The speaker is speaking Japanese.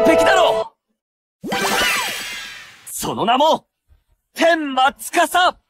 璧だろう。その名も、天馬司。